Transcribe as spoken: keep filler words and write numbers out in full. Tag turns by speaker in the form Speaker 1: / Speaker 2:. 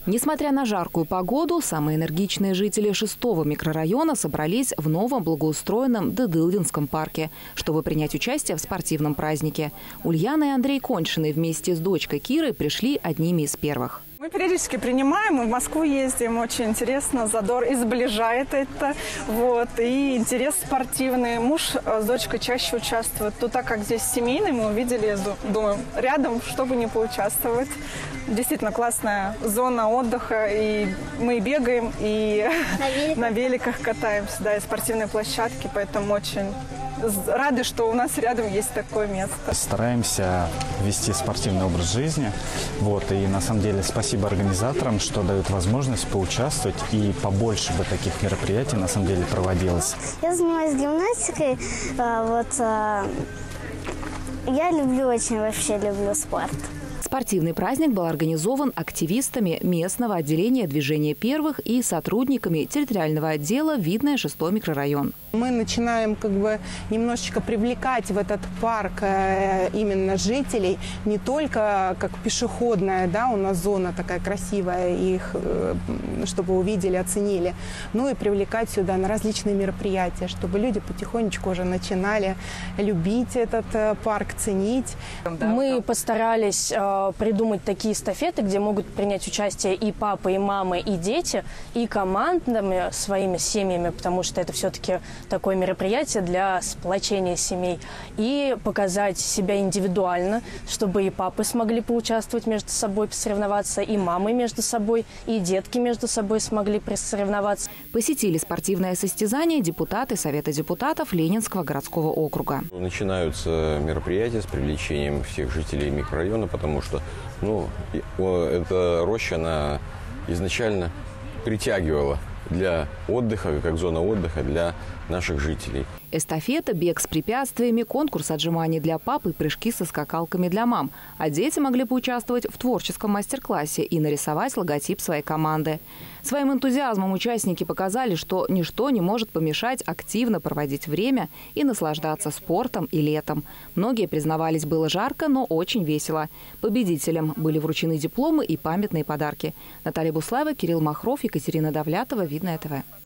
Speaker 1: Несмотря на жаркую погоду, самые энергичные жители шестого микрорайона собрались в новом благоустроенном Дедылдинском парке, чтобы принять участие в спортивном празднике. Ульяна и Андрей Коньшины вместе с дочкой Кирой пришли одними из первых.
Speaker 2: Мы периодически принимаем, мы в Москву ездим, очень интересно, задор и сближает это, вот, и интерес спортивный. Муж с дочкой чаще участвуют. То так как здесь семейный, мы увидели, думаем, рядом, чтобы не поучаствовать. Действительно классная зона отдыха, и мы бегаем, и на великах, на великах катаемся, да, и спортивные площадки, поэтому очень рады, что у нас рядом есть такое место.
Speaker 3: Стараемся вести спортивный образ жизни. Вот, и на самом деле спасибо организаторам, что дают возможность поучаствовать. И побольше бы таких мероприятий на самом деле проводилось.
Speaker 4: Я занимаюсь гимнастикой. Вот, я люблю очень, вообще люблю спорт.
Speaker 1: Спортивный праздник был организован активистами местного отделения движения первых и сотрудниками территориального отдела «Видное шестой микрорайон».
Speaker 5: Мы начинаем как бы немножечко привлекать в этот парк именно жителей, не только как пешеходная, да, у нас зона такая красивая, их, чтобы увидели, оценили, но и привлекать сюда на различные мероприятия, чтобы люди потихонечку уже начинали любить этот парк, ценить.
Speaker 6: Мы постарались придумать такие эстафеты, где могут принять участие и папы, и мамы, и дети, и командами, своими семьями, потому что это все-таки такое мероприятие для сплочения семей, и показать себя индивидуально, чтобы и папы смогли поучаствовать между собой, посоревноваться, и мамы между собой, и детки между собой смогли посоревноваться.
Speaker 1: Посетили спортивное состязание депутаты Совета депутатов Ленинского городского округа.
Speaker 7: Начинаются мероприятия с привлечением всех жителей микрорайона, потому что ну, эта роща, она изначально притягивала для отдыха, как зона отдыха для наших жителей.
Speaker 1: Эстафета, бег с препятствиями, конкурс отжиманий для пап и прыжки со скакалками для мам. А дети могли поучаствовать в творческом мастер-классе и нарисовать логотип своей команды. Своим энтузиазмом участники показали, что ничто не может помешать активно проводить время и наслаждаться спортом и летом. Многие признавались, было жарко, но очень весело. Победителям были вручены дипломы и памятные подарки. Наталья Буслаева, Кирилл Махров, Екатерина Давлятова, Видное ТВ.